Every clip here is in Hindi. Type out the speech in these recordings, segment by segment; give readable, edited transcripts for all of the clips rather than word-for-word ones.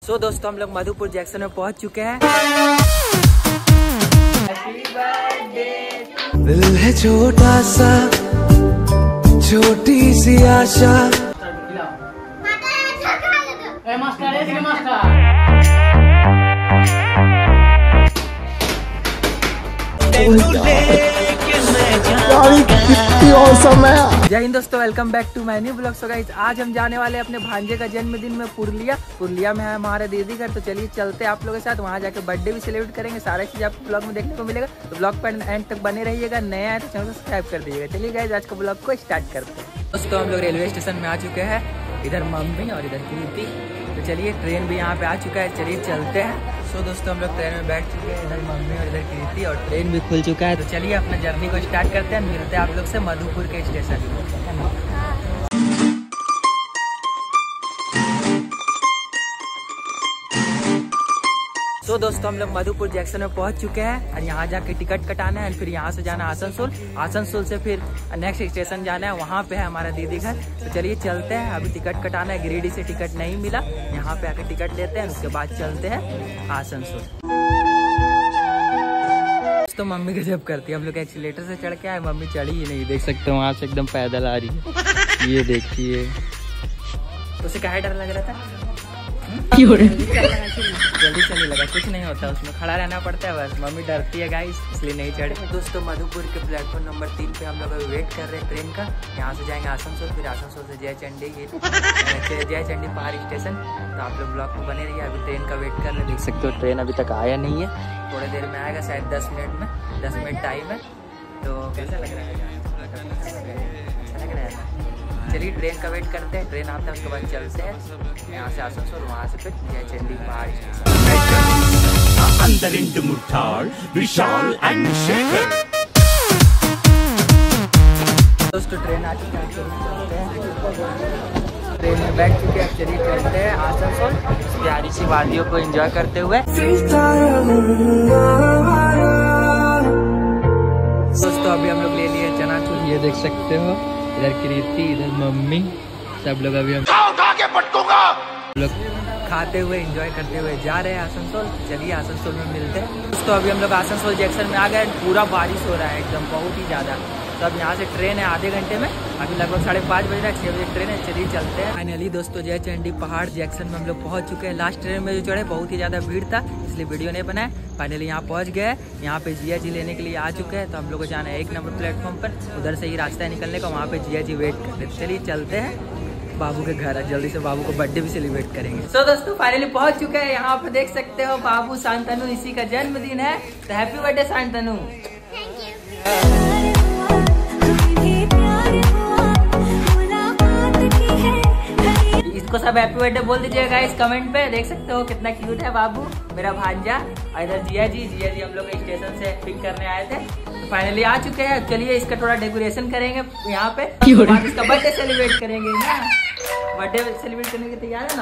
सो दोस्तों हम लोग मधुपुर जंक्शन में पहुंच चुके हैं। दिल है छोटा सा, छोटी सी आशा। जय हिंद दोस्तों, welcome back to my new blog. So guys आज हम जाने वाले अपने भांजे का जन्मदिन में पुरुलिया में है हमारे दीदी घर। तो चलिए चलते हैं आप लोगों के साथ, वहाँ जाकर बर्थडे भी सेलिब्रेट करेंगे। सारा चीज़ आपको ब्लॉग में देखने को मिलेगा, तो ब्लॉग पर एंड तक बने रहिएगा। नया है तो चैनल को सब्सक्राइब कर दीजिएगा। चलिए गाइस आज का ब्लॉग को स्टार्ट करते हैं। दोस्तों हम लोग रेलवे स्टेशन में आ चुके हैं, इधर मम्मी और इधर कृति। तो चलिए ट्रेन भी यहाँ पे आ चुका है, चलिए चलते हैं। सो दोस्तों हम लोग ट्रेन में बैठ चुके हैं, इधर मम्मी और इधर कृति, और ट्रेन भी खुल चुका है। तो चलिए अपना जर्नी को स्टार्ट करते हैं। मिलते हैं आप लोग से मधुपुर के स्टेशन में। तो दोस्तों हम लोग मधुपुर जंक्शन में पहुंच चुके हैं और यहाँ जाके टिकट कटाना है। फिर यहाँ से जाना आसनसोल, आसनसोल से फिर नेक्स्ट स्टेशन जाना है, वहाँ पे है हमारा दीदी घर। तो चलिए चलते हैं। अभी टिकट कटाना है, गिरिडीह से टिकट नहीं मिला, यहाँ पे आके टिकट लेते हैं, उसके बाद चलते हैं आसनसोल। तो मम्मी गजब करती है, हम लोग एक्सीलेटर से चढ़ के आए, मम्मी चढ़ी ही नहीं, देख सकते हो वहाँ से एकदम पैदल आ रही है। ये देखिए, उसे क्या डर लग रहा था? जल्दी चलने लगा, कुछ नहीं होता, उसमें खड़ा रहना पड़ता है बस। मम्मी डरती है गाइस, इसलिए नहीं चढ़े। दोस्तों मधुपुर के प्लेटफॉर्म नंबर 3 पे हम लोग अभी वेट कर रहे हैं ट्रेन का। यहाँ से जाएंगे आसनसोल, फिर आसनसोल से जयचंडी पहाड़ स्टेशन। तो आप लोग ब्लॉग में बने रहिए, अभी ट्रेन का वेट कर रहे हैं। देख सकते हो ट्रेन अभी तक आया नहीं है, थोड़ी देर में आएगा, शायद 10 मिनट में, 10 मिनट टाइम है। तो कैसा लग रहा है? अच्छा लग रहा है। चलिए ट्रेन का वेट करते हैं, ट्रेन आता है उसके बाद चलते हैं यहाँ से आसनसोल, वहाँ से फिर जयचंडी पहाड़ स्टेशन। दोस्तों ट्रेन आ चुकी है, ट्रेन में बैठ चुके हैं, चलिए चलते हैं आसनसोल, प्यारी सी वादियों को एंजॉय करते हुए। दोस्तों अभी हम लोग ले लिए चनाचूर, ये देख सकते हो, इधर कृति, इधर मम्मी, सब लोग अभी हम लोग खाते हुए एंजॉय करते हुए जा रहे हैं आसनसोल। चलिए आसनसोल में मिलते हैं। दोस्तों अभी हम लोग आसनसोल जंक्शन में आ गए, पूरा बारिश हो रहा है एकदम, बहुत ही ज़्यादा। तो अब यहाँ से ट्रेन है आधे घंटे में, अभी लगभग 5:30 बज रहा है, 6 बजे ट्रेन है। चलिए चलते हैं। फाइनली दोस्तों जयचंडी पहाड़ जंक्शन में हम लोग पहुँच चुके हैं। लास्ट ट्रेन में जो चढ़े बहुत ही ज़्यादा भीड़ था, इसलिए वीडियो नहीं बनाया। फाइनली यहाँ पहुँच गए, यहाँ पे जिया जी लेने के लिए आ चुके हैं। तो हम लोग को जाना है 1 नंबर प्लेटफॉर्म पर, उधर से ही रास्ता है निकलने का, वहाँ पे जिया जी वेट कर रहे हैं। चलिए चलते हैं बाबू के घर, जल्दी से बाबू को बर्थडे भी सेलिब्रेट करेंगे। सो दोस्तों फाइनली पहुंच चुके हैं, यहाँ पे देख सकते हो बाबू शांतनु, इसी का जन्मदिन है। तो हैप्पी बर्थडे शांतनु। इसको सब हैप्पी बर्थडे बोल दीजिएगा इस कमेंट पे। देख सकते हो कितना क्यूट है बाबू, मेरा भांजा। और इधर जिया जी हम लोग स्टेशन से पिक करने आए थे, तो फाइनली आ चुके हैं। चलिए इसका थोड़ा डेकोरेशन करेंगे यहाँ पे, बाद इसका बर्थडे सेलिब्रेट करेंगे ना। बर्थडे सेलिब्रेट करने के तैयार है ना?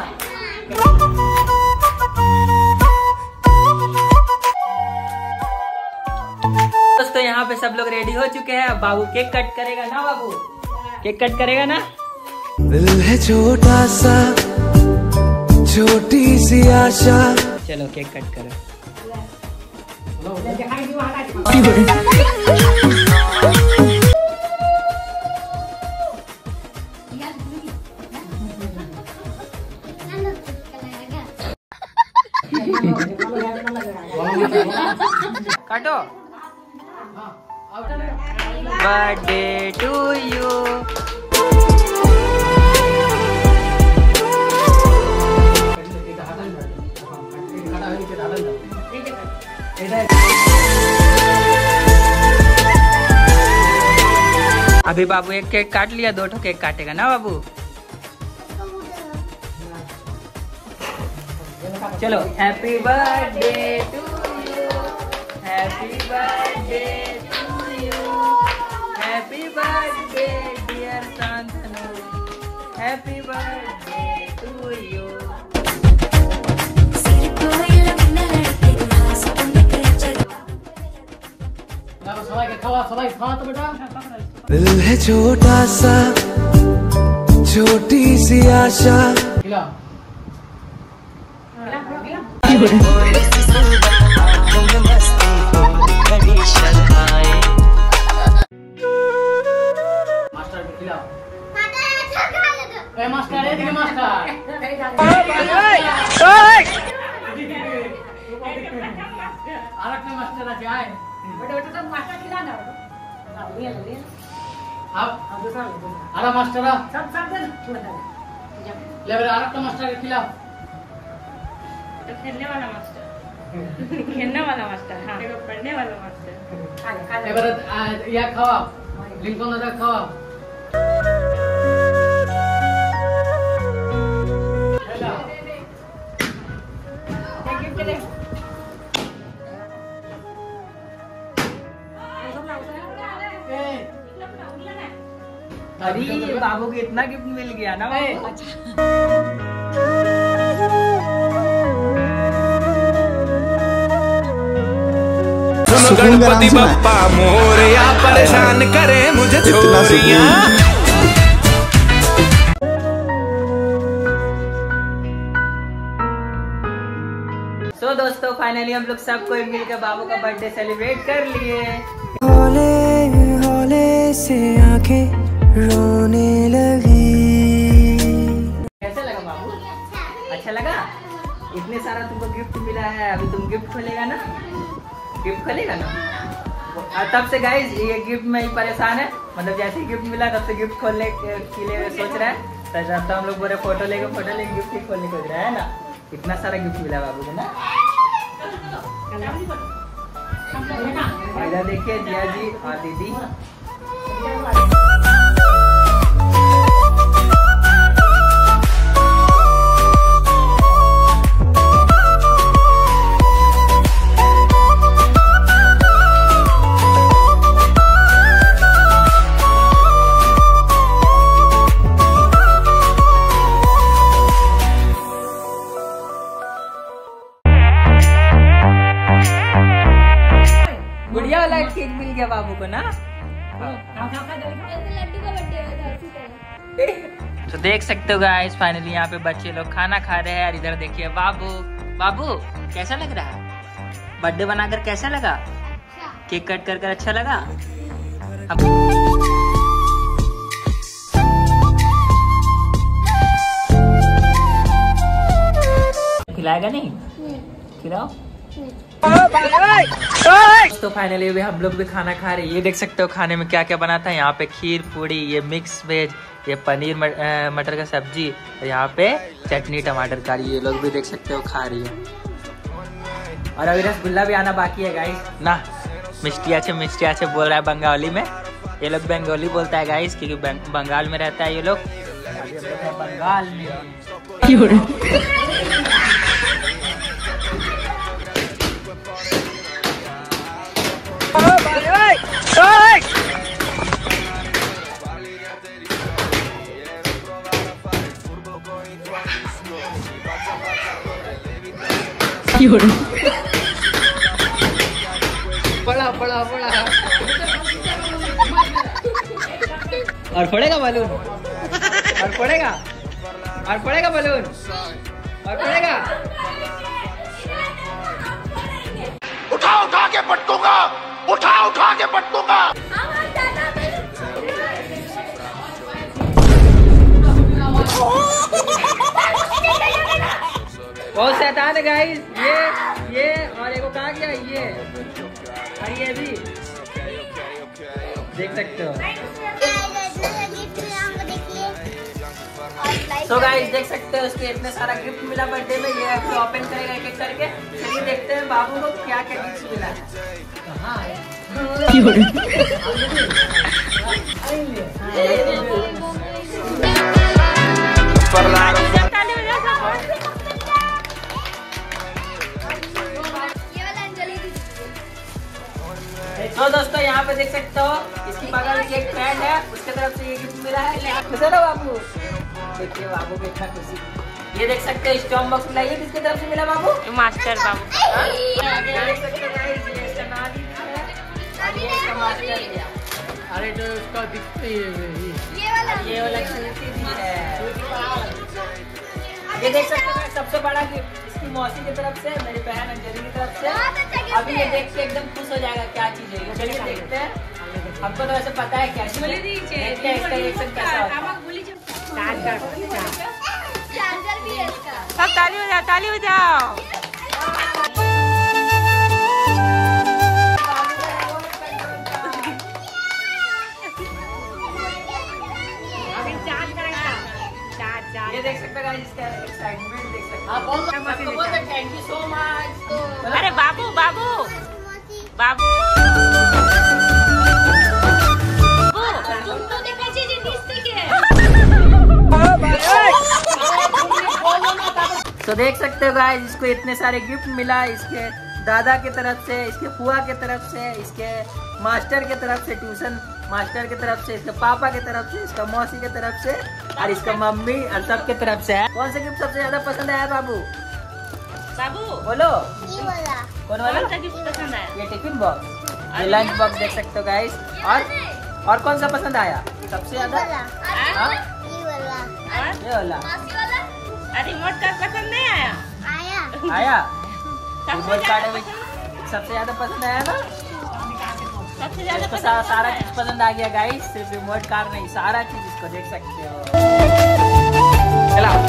दोस्तों यहाँ पे सब लोग रेडी हो चुके हैं, अब बाबू केक कट करेगा ना। बाबू केक कट करेगा ना। दिल है छोटा सा, छोटी सी आशा। चलो केक कट करो। काटो। Birthday to you. अभी बाबू एक केक काट लिया, 2 केक काटेगा ना बाबू। चलो happy birthday to you, happy birthday to you, happy birthday dear Shantanu, happy birthday to you. दिल है छोटा सा, छोटी सी आशा। खेलने वाला मास्टर खेलने वाला मास्टर हाँ पढ़ने वाला मास्टर या खावा लिंकन दादा खावा अरे बाबू को इतना गिफ्ट मिल गया ना भाई। गणपति बप्पा मोरया परेशान करे मुझे छोरियां। सो दोस्तों फाइनली हम लोग सब कोई मिलकर बाबू का बर्थडे सेलिब्रेट कर लिए। हौले हौले से आंखें रोने लगी। कैसा लगा बाबू? अच्छा लगा? इतने सारा तुमको गिफ्ट मिला है, अभी तुम गिफ्ट खोलेगा ना? गिफ्ट खोलेगा ना? तब से गाइस ये गिफ्ट में ही परेशान है, मतलब जैसे ही गिफ्ट मिला तब से गिफ्ट खोलने के लिए सोच रहा है। तो जब तक हम लोग बोले फोटो लेके गिफ्ट ही खोलने सोच रहा है ना। इतना सारा गिफ्ट मिला बाबू को ना। इधर देखिए जिया जी और दीदी। गुड़िया वाला केक मिल गया बाबू को ना। तो देख सकते हो गाइस फाइनली यहाँ पे बच्चे लोग खाना खा रहे हैं और इधर देखिए बाबू। बाबू कैसा लग रहा है? बर्थडे बनाकर कैसा लगा? केक कट कर अच्छा लगा? अब खिलाएगा नहीं? खिलाओ। तो फाइनली भी हम लोग भी खाना खा रहे हैं। ये देख सकते हो खाने में क्या क्या बना था। यहाँ पे खीर पूड़ी, ये मिक्स वेज, ये पनीर मटर का सब्जी, यहाँ पे चटनी टमाटर का। ये लोग भी देख सकते हो खा रही है। और अभी रसगुल्ला भी आना बाकी है गाइस ना। मिष्टिया से बोल रहा है बंगाली में। ये लोग बंगाली बोलता है गाइस क्योंकि बंगाल में रहता है ये लोग। बंगाल में पड़ा और फोड़ेगा बलून और फोड़ेगा बलून और फोड़ेगा। उठा के पटकूंगा, उठा के पटकूंगा। बहुत शैतान है गाइस ये और एक को कहा गया ये और ये भी देख सकते हो। तो गाइस देख सकते हो उसके इतने सारा गिफ्ट मिला बर्थडे में। ये अभी ओपन करेगा एक एक करके। चलिए देखते हैं बाबू को क्या क्या गिफ्ट मिला है। तो दोस्तों यहाँ पे देख सकते हो इसकी बगल में एक फ्रेंड है, उसके तरफ से ये गिफ्ट मिला है। खुश है ना बाबू? देखिए बाबू को इतना खुशी। ये देख सकते हो स्टॉम बॉक्स मिला। ये किसकी तरफ से मिला बाबू? मास्टर बाबू। देख सकते हो गाइस ये इसका नाम है और ये इसका मास्टर है। अरे तो उसका दिखती है ये वाला खरीदी भी है। ये देख सकते हो सबसे बड़ा गिफ्ट इसकी मौसी की तरफ से, मेरी बहन अंजलि की तरफ से। अभी ये देख के एकदम खुश हो जाएगा क्या चीज है। चलिए देखते हैं, हमको तो वैसे पता है क्या चीज है। देखते हैं इसका रिएक्शन कैसा होता है। सब ताली बजाओ, ताली बजाओ। ये देख सकते हैं इसका एक्साइटमेंट देख सकते हैं। आप बोलते थैंक यू सो मच। अरे बाबू बाबू बाबू तुम तो देखा चीज़ तो देख सकते हो गाइस, इसको इतने सारे गिफ्ट मिला इसके दादा की तरफ से, इसके फुआ की तरफ से, इसके मास्टर की तरफ से, ट्यूशन मास्टर की तरफ से, इसके पापा की तरफ से, इसका मौसी की तरफ से और इसका मम्मी और सब की तरफ से है। कौन सा गिफ्ट सबसे ज्यादा पसंद आया बाबू? बाबू बोलो कौन वाला गिफ्ट पसंद आया? ये टिफिन बॉक्स, ये लंच बॉक्स देख सकते हो गाइस। और कौन सा पसंद आया सबसे ज्यादा? ये वाला। रिमोट कार्ड पसंद नहीं आया? आया सबसे सबसे ज्यादा पसंद आया ना? सबसे ज्यादा इसको सारा चीज पसंद आ गया गाइस, सिर्फ रिमोट कार नहीं, सारा चीज इसको देख सकते हो। चला